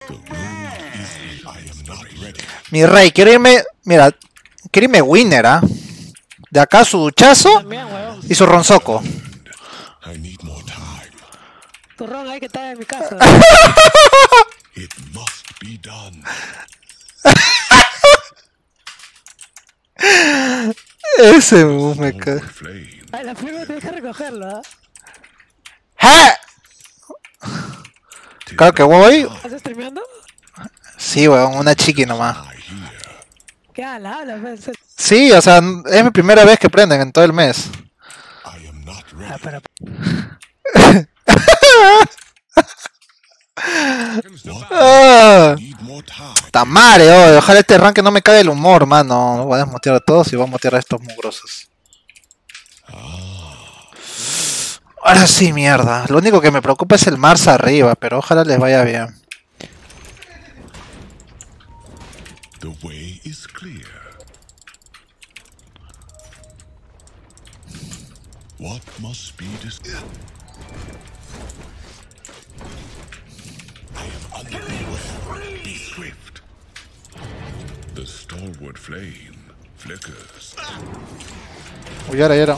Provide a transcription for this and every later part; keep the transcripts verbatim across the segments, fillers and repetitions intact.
Mi rey, quiero irme... Mira, quiero irme winner, ¿ah? ¿eh? De acá su duchazo y su ronzoco. Tu ron ahí que está en mi casa. Ese me cae. Ay, la flema tienes que recogerlo, ¿ah? Claro que voy. ¿Estás streameando? Sí, weón, una chiqui nomás. ¿Qué ala, ala, pues? Sí, o sea, es mi primera vez que prenden en todo el mes. Ah, pero... Ah, Tamare, oh, ojalá este rank no me cague el humor, mano. Voy a desmutear a todos y voy a mutear a estos mugrosos. Ahora sí, mierda. Lo único que me preocupa es el Mars arriba, pero ojalá les vaya bien. The way is clear. What must be dis- I am underwear. Be swift. The stalwart flame flickers. Uy, ahora, ahora.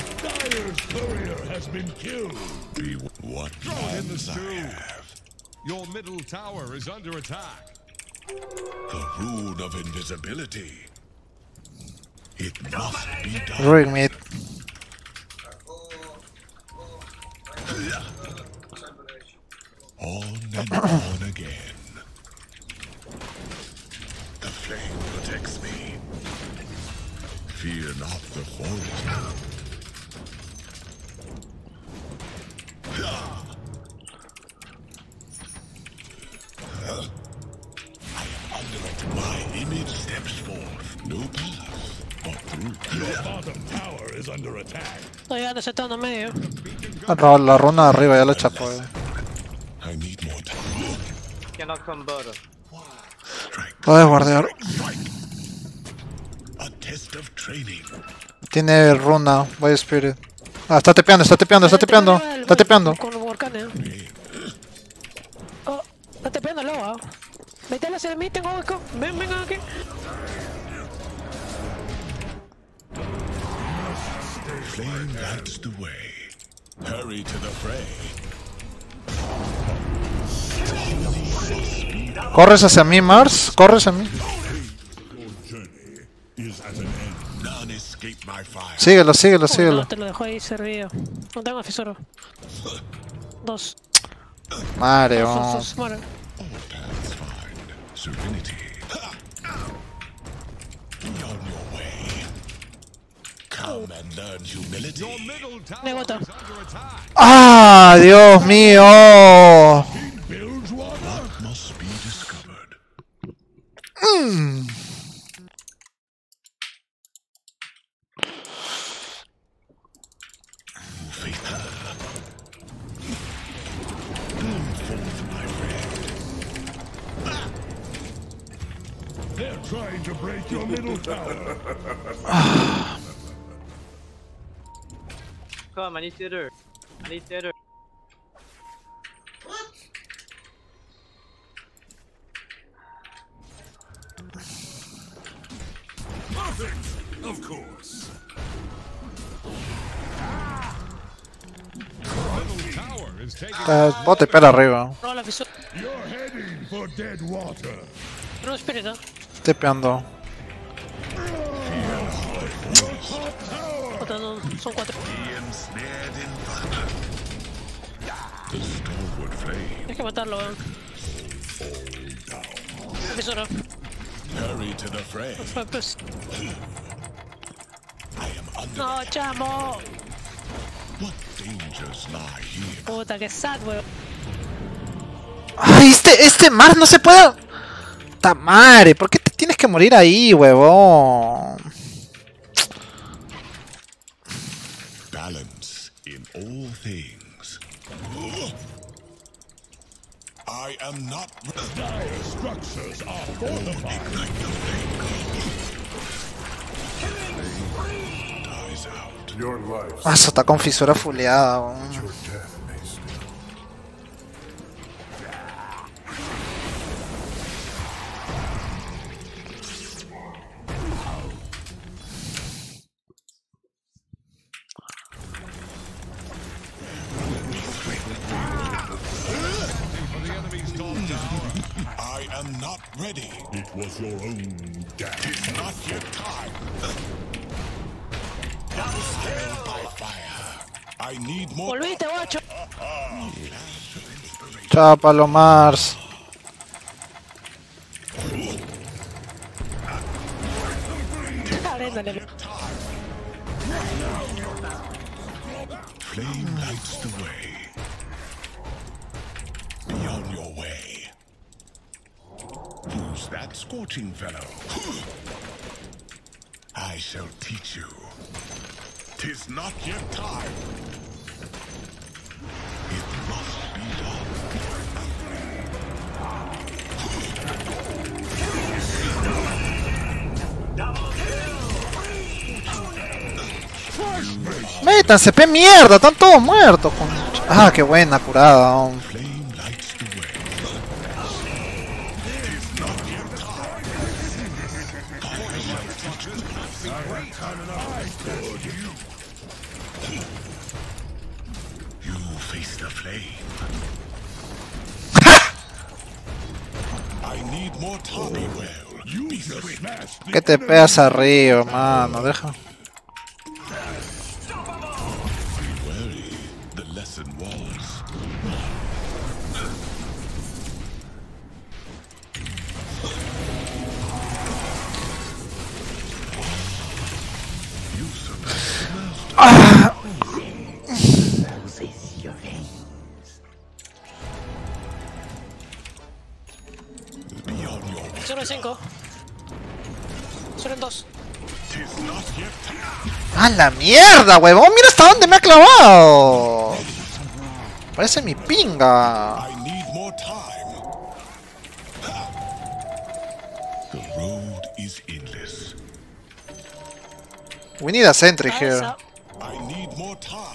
Be what plans I have. Your middle tower is under attack. The rune of invisibility. It must be done. Ruin mid. On and on again. The flame protects me. Fear not the forest. I am under it. My image steps forth. No path, but through. Your bottom tower is under attack. Estoy llegando ese tono medio. La, la runa de arriba ya la chapó. Eh. I need more time. Cannot come bottom. Puedes guardear. A test of training. Tiene runa, Void Spirit. Ah, está tepeando, está tepeando, está tepeando. Está tepeando. Con los volcanes. Oh, está tepeando el lobo. Vete a hacer el mí, tengo hueco. Ven, vengan aquí. Flame lights the way. Hurry to the fray. Corres hacia mí, Mars. Corres hacia mí. None escape my fire. Síguelo, síguelo, Uy, síguelo. no, te lo dejo ahí servido. No tengo fisoro. Dos. Madre, Dos, oh. dos, dos, muere. All paths find serenity. Be on your way. Come and learn humility. Your middle tower Me bota. is under attack. ¡Ah, Dios mío! What must be discovered? Mm. They're trying to break your middle tower. Come, I need theater. I need theater. Perfect, of course. Middle tower is taking Está bote pela arriba. No, la fisura. You're heading for dead water. No, espíritu. Tepeando. Otra, no, son cuatro. Be ensnared in thunder. The stalwart flame. Tienes que matarlo, weón. Fisura. Hurry to the fray. Fue, pues. I am under. No, chamo. What dangers lie here? Puta, que sad, weón. ¡Ay, este, este Mars no se puede! ¡Tamare! ¿Por qué te tienes que morir ahí, huevón? Balance in all things. I am not. Dire structures are fortified. Ignite the flame. Dies out. Your life. Ah, eso está con fisura fuleada, huevón. Your death may stay. I am not ready. It was your own death. Tis not yet time. Scaled by fire. I need more. Volviste, guacho. Chao, Palomars. Aréndale. Flame lights the way. Be on your way. Who's that scorching fellow? I shall teach you. Tis not yet time. It must be done. Métanse, pe mierda, están todos muertos. Con... Ah, qué buena curada. Oh. Flame lights the way. You face the flame. I need more time. Be well. You be swift. ¿Qué te pegas arriba, mano? Deja. The lesson was. You surpassed the master. Beyond your way. Solo en cinco. Solo en dos. Tis not yet time. ¡A la mierda, huevón! ¡Mira hasta dónde me ha clavado! Parece mi pinga. I need more time. The road is endless. We need a sentry here. Cabeza. I need more time.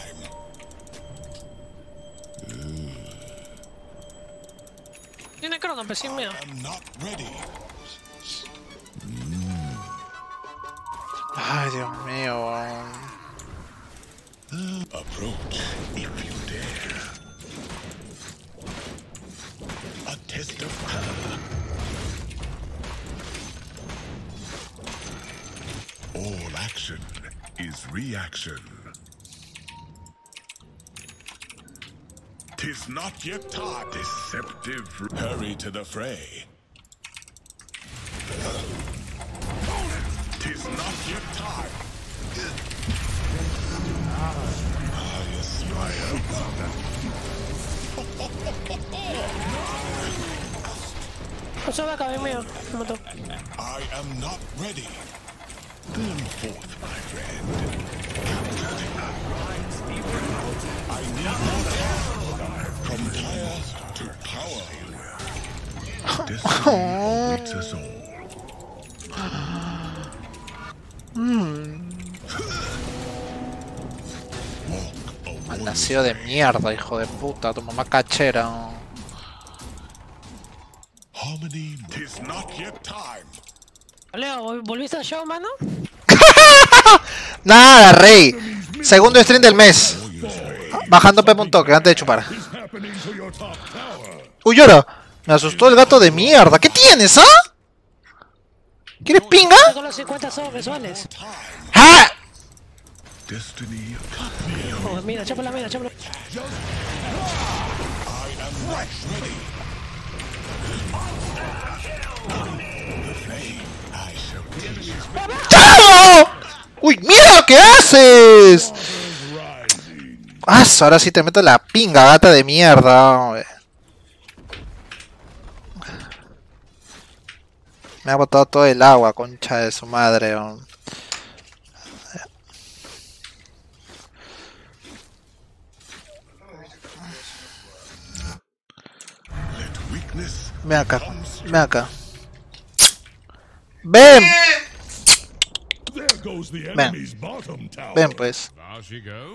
Tiene crono, pero sin miedo. I'm not ready. Ay, Dios mío. Approach if you dare. A test of power. All action is reaction. Tis not yet time. Deceptive. Hurry to the fray. Tis not yet time. I aspire. Eso va a caber mío. Me mató. I am not ready. Burn forth, my friend. I need more time. From fire to power. Destiny waits us all. Malnacido de mierda, hijo de puta. Tu mamá cachera. Harmony. Tis not yet time. Leo, ¿vol- ¿volviste al show, mano? Nada, rey. Segundo stream del mes. Bajando P un toque antes de chupar. Uy, llora. Me asustó el gato de mierda. ¿Qué tienes, ah? ¿Quieres pinga? Con los cincuenta son mensuales. ¡Ah! Destiny. Oh, mira, chápala, mira, chápala. I am not ready. The flame. I shall teach you. ¡Chao! ¡Uy, mira lo que haces! Ah, ahora sí te meto la pinga, gata de mierda. Me ha botado todo el agua, concha de su madre. Oh. Let weakness. Ven acá, ven acá. ¡Ven! There goes the Ven. enemy's bottom tower. Ven pues. Now she goes.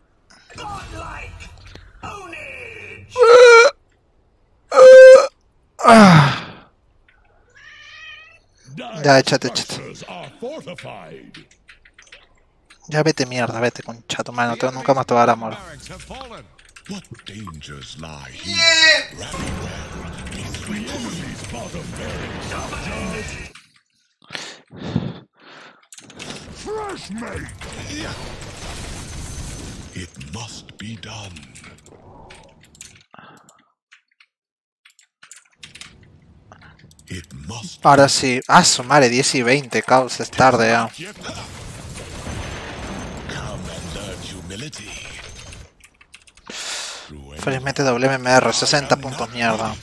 Ya, échate, échate. Structures are fortified. Ya vete mierda, vete concha tu mano. Te, nunca más te va a dar amor. Barracks have fallen. What dangers lie here? Rally well. Fresh meat. It must be done. It must. Ahora sí. Ah, su madre, diez y veinte, causa, es tarde ya. Come and learn humility. Felizmente W M R, sesenta puntos mierda.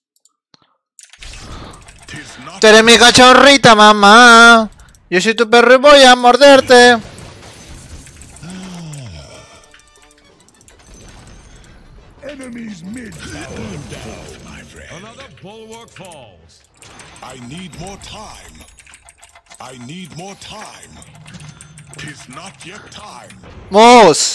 Tis not Tú eres mi cachorrita, mamá. Yo soy tu perro y voy a morderte. enemies mid tower down, my friend. Another bulwark falls. I need more time. I need more time. Tis not yet time. ¡Mos!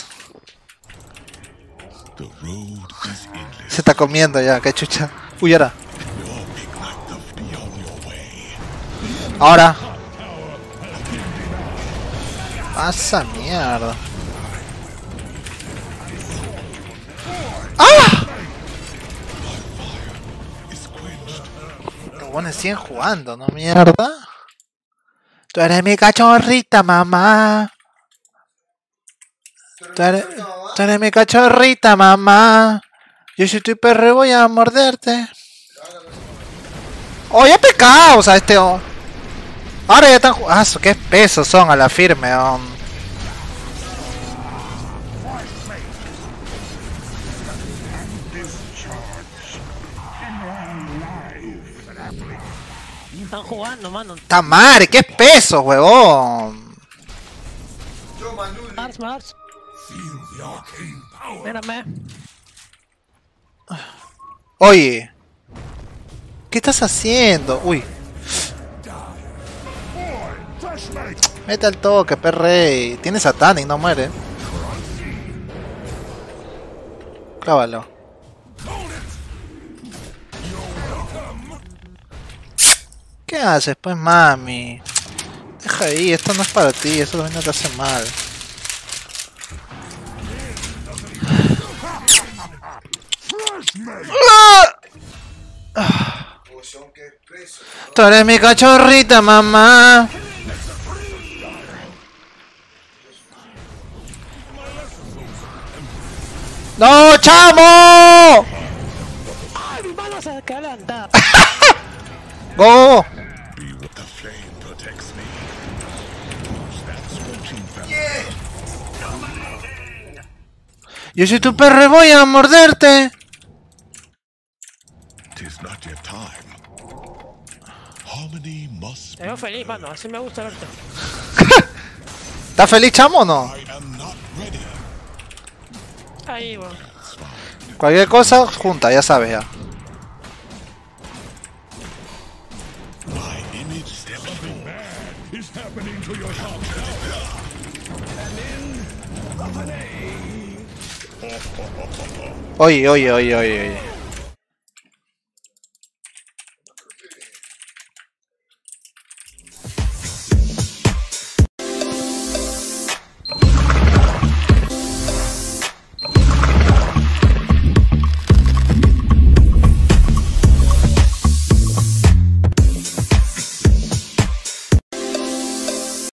The road is endless. Se está comiendo ya, qué chucha. Uy, ahora. Your big light of be on your way. Ahora. Pasa mierda. ¡Ah! Is quenched. Los buenos siguen jugando, ¿no? Mierda. Tú eres mi cachorrita, mamá. Tú eres, tú eres mi cachorrita, mamá. Yo soy tu perro y voy a morderte. ¡Oh, ya pecado! O sea, este... oh. Ahora ya están jugando. Ah, qué pesos son a la firme. Oh. Están jugando, mano. ¡Ta madre! ¡Qué pesos, huevón! Mars, Mars. Feel the arcane power. Mírame. Oye. ¿Qué estás haciendo? Uy. Fresh meat. Mete al toque, perrey. Tiene Satanic, no muere. Clávalo. ¿Qué haces, pues, mami? Deja ahí, esto no es para ti, eso también no te hace mal. Fresh meat. Tú eres mi cachorrita, mamá. ¡No, chamo! ¡Ay, mi mano se quedó levantada! ¡Go! Be what the flame protects me. Use that scorching feather. Yo soy tu perro y voy a morderte. Tis not yet time. Harmony must Te be. veo feliz, mano. Así me gusta verte. ¿Estás feliz, chamo, o no? I am not ready. Ahí, weón. Cualquier cosa, junta, ya sabes ya. My image steps forward. Is happening to your top Oye, oye, oye, oye, oye.